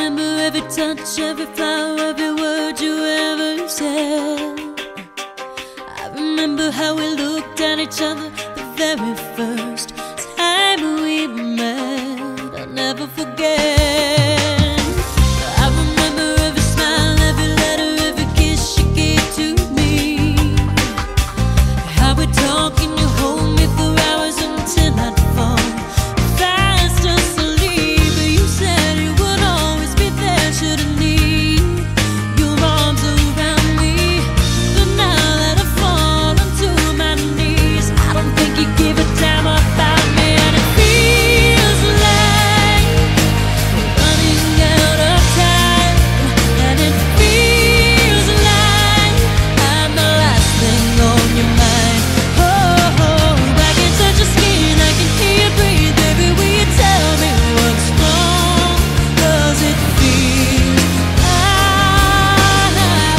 remember every touch, every flower, every word you ever said. I remember how we looked at each other the very first time we met. I'll never forget. I remember every smile, every letter, every kiss you gave to me. How we talk and you hold me for hours until I'd fall fast asleep. But you said you would always be there should I need your arms around me. But now that I've fallen to my knees, I don't think you give a damn about me. And it feels like we're running out of time. And it feels like I'm the last thing on your mind. Oh, I can touch your skin, I can hear you breathe. Baby, will you tell me what's wrong? 'Cause it feels like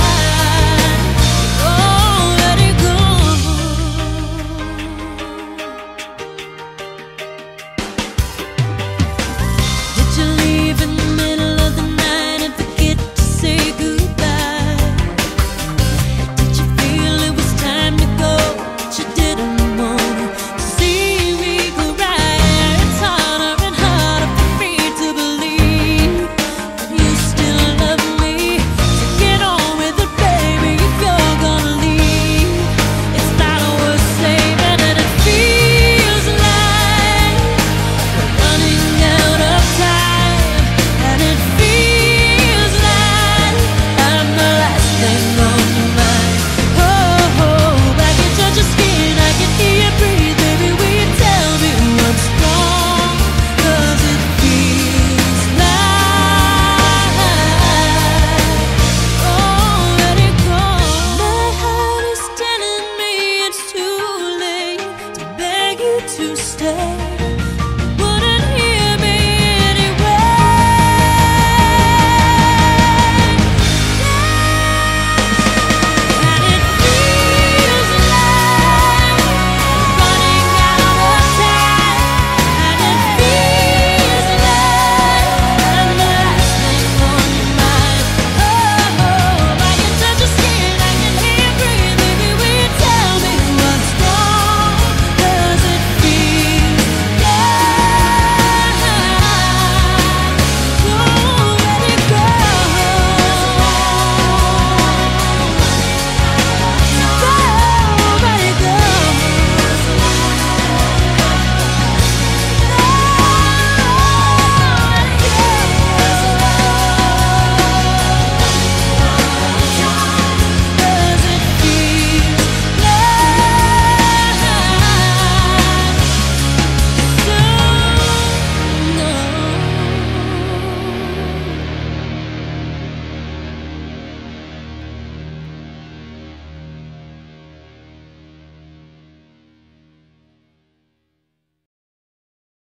oh, let it go. Did you leave in the middle of the night and forget to say goodbye? Did you feel it was time to go, but you didn't want to see me cry? It's harder and harder for me to believe that you still love me. So get on with it, baby, if you're gonna leave. It's not worth saving, and it feels like we're running out of time. And it feels like I'm the last thing on your mind. Oh, I can touch your skin, I can hear you breathe. Baby, will you tell me what's wrong? 'Cause it feels like oh, let it go. My heart is telling me it's too late to beg you to stay.